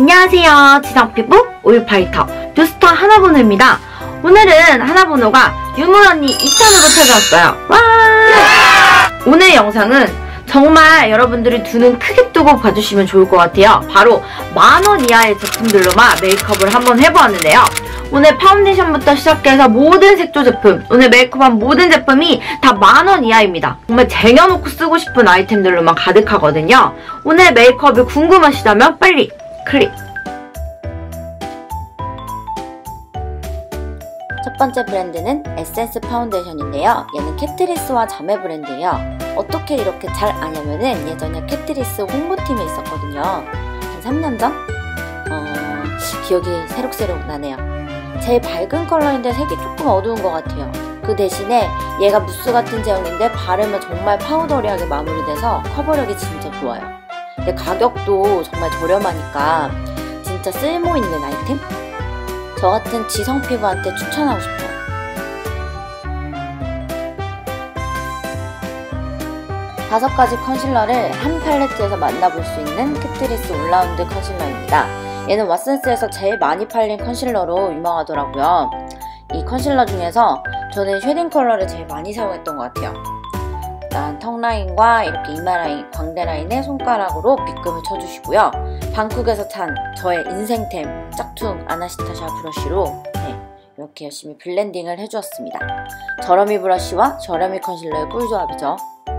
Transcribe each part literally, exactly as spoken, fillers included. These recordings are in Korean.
안녕하세요. 지성피부 오일파이터 뷰스터 하나번호입니다. 오늘은 하나번호가 유물언니 이 탄으로 찾아왔어요. 와! 오늘 영상은 정말 여러분들이 두 눈 크게 뜨고 봐주시면 좋을 것 같아요. 바로 만원 이하의 제품들로만 메이크업을 한번 해보았는데요. 오늘 파운데이션부터 시작해서 모든 색조 제품, 오늘 메이크업한 모든 제품이 다 만원 이하입니다. 정말 쟁여놓고 쓰고 싶은 아이템들로만 가득하거든요. 오늘 메이크업이 궁금하시다면 빨리 클릭! 첫 번째 브랜드는 에센스 파운데이션인데요. 얘는 캐트리스와 자매 브랜드예요. 어떻게 이렇게 잘 아냐면은 예전에 캐트리스 홍보팀에 있었거든요. 한 삼 년 전? 어... 기억이 새록새록 나네요. 제일 밝은 컬러인데 색이 조금 어두운 것 같아요. 그 대신에 얘가 무스 같은 제형인데 바르면 정말 파우더리하게 마무리돼서 커버력이 진짜 좋아요. 근데 가격도 정말 저렴하니까 진짜 쓸모있는 아이템? 저 같은 지성 피부한테 추천하고 싶어요. 다섯 가지 컨실러를 한 팔레트에서 만나볼 수 있는 캐트리스 올라운드 컨실러입니다. 얘는 왓슨스에서 제일 많이 팔린 컨실러로 유명하더라고요. 이 컨실러 중에서 저는 쉐딩 컬러를 제일 많이 사용했던 것 같아요. 일단 턱 라인과 이렇게 이마 라인, 광대 라인에 손가락으로 빗금을 쳐주시고요. 방쿡에서 찬 저의 인생템 짝퉁 아나스타샤 브러쉬로 네, 이렇게 열심히 블렌딩을 해주었습니다. 저렴이 브러쉬와 저렴이 컨실러의 꿀조합이죠.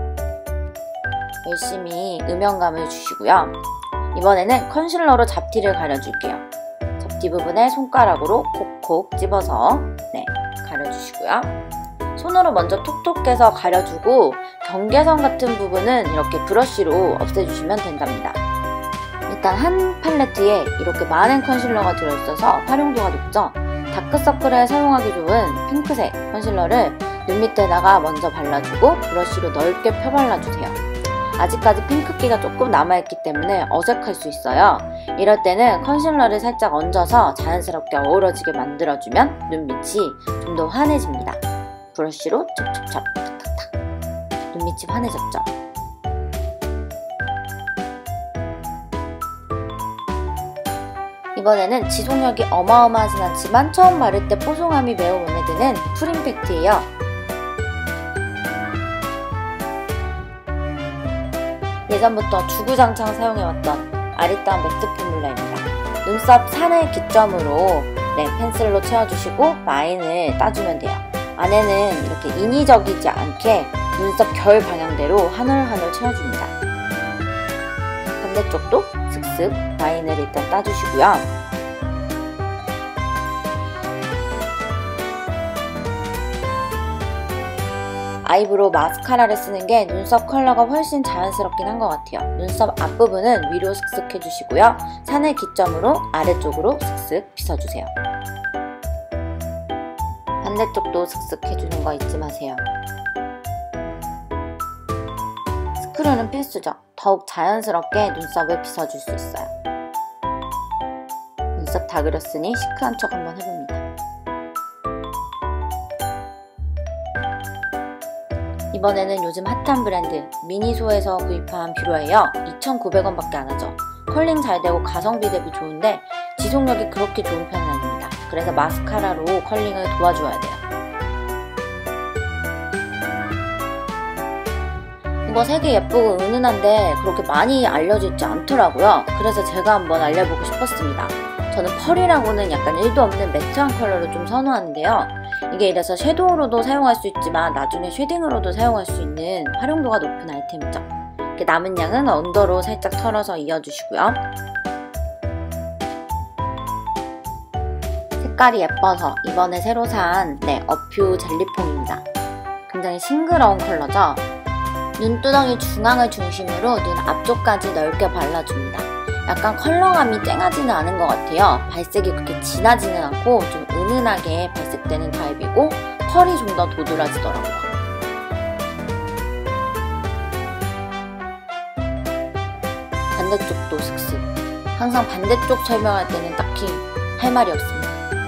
열심히 음영감을 주시고요. 이번에는 컨실러로 잡티를 가려줄게요. 잡티 부분에 손가락으로 콕콕 집어서 네, 가려주시고요. 손으로 먼저 톡톡 깨서 가려주고 경계선 같은 부분은 이렇게 브러쉬로 없애주시면 된답니다. 일단 한 팔레트에 이렇게 많은 컨실러가 들어있어서 활용도가 높죠. 다크서클에 사용하기 좋은 핑크색 컨실러를 눈 밑에다가 먼저 발라주고 브러쉬로 넓게 펴발라주세요. 아직까지 핑크기가 조금 남아있기 때문에 어색할 수 있어요. 이럴 때는 컨실러를 살짝 얹어서 자연스럽게 어우러지게 만들어주면 눈밑이 좀 더 환해집니다. 브러쉬로 찹찹찹 탁탁탁 눈밑이 환해졌죠? 이번에는 지속력이 어마어마하진 않지만 처음 바를 때 뽀송함이 매우 마음에 드는 풀임팩트예요. 예전부터 주구장창 사용해왔던 아리따운 매트 포뮬러입니다. 눈썹 산을 기점으로 네, 펜슬로 채워주시고 라인을 따주면 돼요. 안에는 이렇게 인위적이지 않게 눈썹 결 방향대로 한 올 한 올 채워줍니다. 반대쪽도 슥슥 라인을 일단 따주시고요. 아이브로우 마스카라를 쓰는 게 눈썹 컬러가 훨씬 자연스럽긴 한 것 같아요. 눈썹 앞부분은 위로 슥슥 해주시고요. 산을 기점으로 아래쪽으로 슥슥 빗어주세요. 반대쪽도 슥슥 해주는 거 잊지 마세요. 스크류는 필수죠. 더욱 자연스럽게 눈썹을 빗어줄 수 있어요. 눈썹 다 그렸으니 시크한 척 한번 해봅니다. 이번에는 요즘 핫한 브랜드 미니소에서 구입한 뷰러예요. 이천구백 원 밖에 안 하죠. 컬링 잘 되고 가성비 대비 좋은데 지속력이 그렇게 좋은 편은 아닙니다. 그래서 마스카라로 컬링을 도와줘야 돼요. 이거 색이 예쁘고 은은한데 그렇게 많이 알려져 있지 않더라고요. 그래서 제가 한번 알려보고 싶었습니다. 저는 펄이라고는 약간 일도 없는 매트한 컬러를 좀 선호하는데요. 이게 이래서 섀도우로도 사용할 수 있지만 나중에 쉐딩으로도 사용할 수 있는 활용도가 높은 아이템이죠. 이렇게 남은 양은 언더로 살짝 털어서 이어주시고요. 색깔이 예뻐서 이번에 새로 산 네, 어퓨 젤리폼입니다. 굉장히 싱그러운 컬러죠. 눈두덩이 중앙을 중심으로 눈 앞쪽까지 넓게 발라줍니다. 약간 컬러감이 쨍하지는 않은 것 같아요. 발색이 그렇게 진하지는 않고 좀 은은하게 발색되는 타입이고 펄이 좀 더 도드라지더라고요. 반대쪽도 슥슥. 항상 반대쪽 설명할 때는 딱히 할 말이 없습니다.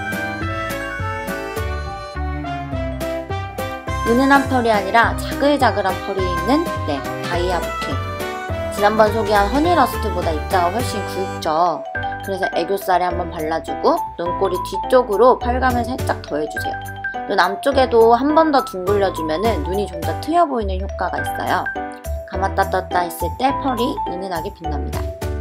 은은한 펄이 아니라 자글자글한 펄이 있는 네, 다이아 부케. 지난번 소개한 허니러스트보다 입자가 훨씬 굵죠. 그래서 애교살에 한번 발라주고 눈꼬리 뒤쪽으로 펄감을 살짝 더해주세요. 눈 안쪽에도 한 번 더 둥글려주면 눈이 좀 더 트여 보이는 효과가 있어요. 감았다 떴다 했을 때 펄이 은은하게 빛납니다.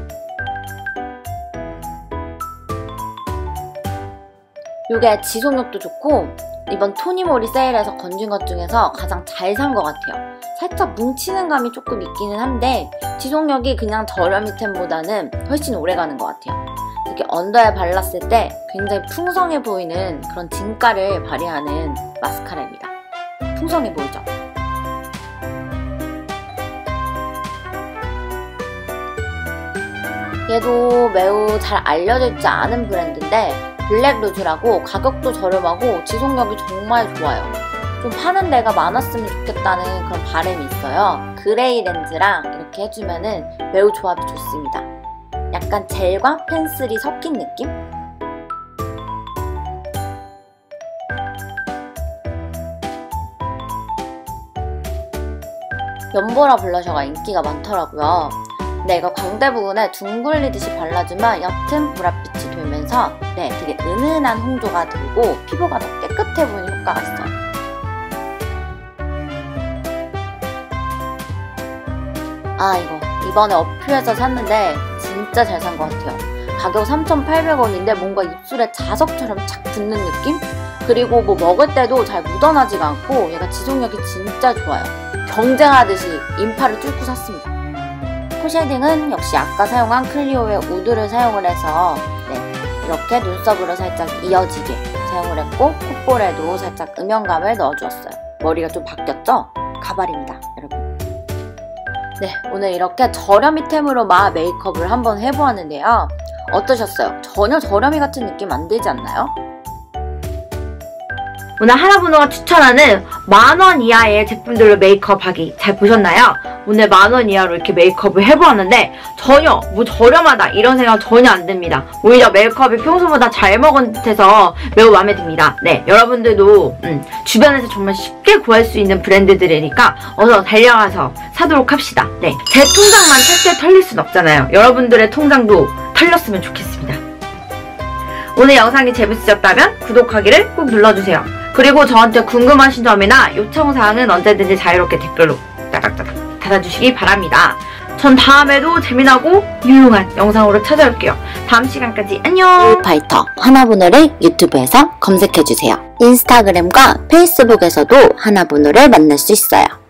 이게 지속력도 좋고 이번 토니모리 세일에서 건진 것 중에서 가장 잘 산 것 같아요. 살짝 뭉치는 감이 조금 있기는 한데 지속력이 그냥 저렴이템보다는 훨씬 오래가는 것 같아요. 특히 언더에 발랐을 때 굉장히 풍성해 보이는 그런 진가를 발휘하는 마스카라입니다. 풍성해 보이죠? 얘도 매우 잘 알려져 있지 않은 브랜드인데 블랙루즈라고 가격도 저렴하고 지속력이 정말 좋아요. 좀 파는 데가 많았으면 좋겠다는 그런 바람이 있어요. 그레이 렌즈랑 이렇게 해주면은 매우 조합이 좋습니다. 약간 젤과 펜슬이 섞인 느낌? 연보라 블러셔가 인기가 많더라고요. 근데 이거 광대 부분에 둥글리듯이 발라주면 옅은 보랏빛이 돌면서 네, 되게 은은한 홍조가 들고 피부가 더 깨끗해 보이는 효과가 있어요. 아 이거 이번에 어퓨에서 샀는데 진짜 잘 산 것 같아요. 가격 삼천팔백 원인데 뭔가 입술에 자석처럼 착 붙는 느낌? 그리고 뭐 먹을 때도 잘 묻어나지가 않고 얘가 지속력이 진짜 좋아요. 경쟁하듯이 인파를 뚫고 샀습니다. 코 쉐딩은 역시 아까 사용한 클리오의 우드를 사용을 해서 네, 이렇게 눈썹으로 살짝 이어지게 사용을 했고 콧볼에도 살짝 음영감을 넣어주었어요. 머리가 좀 바뀌었죠? 가발입니다 여러분. 네, 오늘 이렇게 저렴이템으로 마 메이크업을 한번 해보았는데요. 어떠셨어요? 전혀 저렴이 같은 느낌 안 들지 않나요? 오늘 하나번호가 추천하는 만원 이하의 제품들로 메이크업하기 잘 보셨나요? 오늘 만원 이하로 이렇게 메이크업을 해보았는데 전혀 뭐 저렴하다 이런 생각 전혀 안 듭니다. 오히려 메이크업이 평소보다 잘 먹은 듯해서 매우 마음에 듭니다. 네, 여러분들도 음, 주변에서 정말 쉽게 구할 수 있는 브랜드들이니까 어서 달려가서 사도록 합시다. 네, 제 통장만 찰때 털릴 순 없잖아요. 여러분들의 통장도 털렸으면 좋겠습니다. 오늘 영상이 재밌으셨다면 구독하기를 꼭 눌러주세요. 그리고 저한테 궁금하신 점이나 요청사항은 언제든지 자유롭게 댓글로 따닥따닥 달아주시기 바랍니다. 전 다음에도 재미나고 유용한 영상으로 찾아올게요. 다음 시간까지 안녕! 파이터 하나번호를 유튜브에서 검색해주세요. 인스타그램과 페이스북에서도 하나번호를 만날 수 있어요.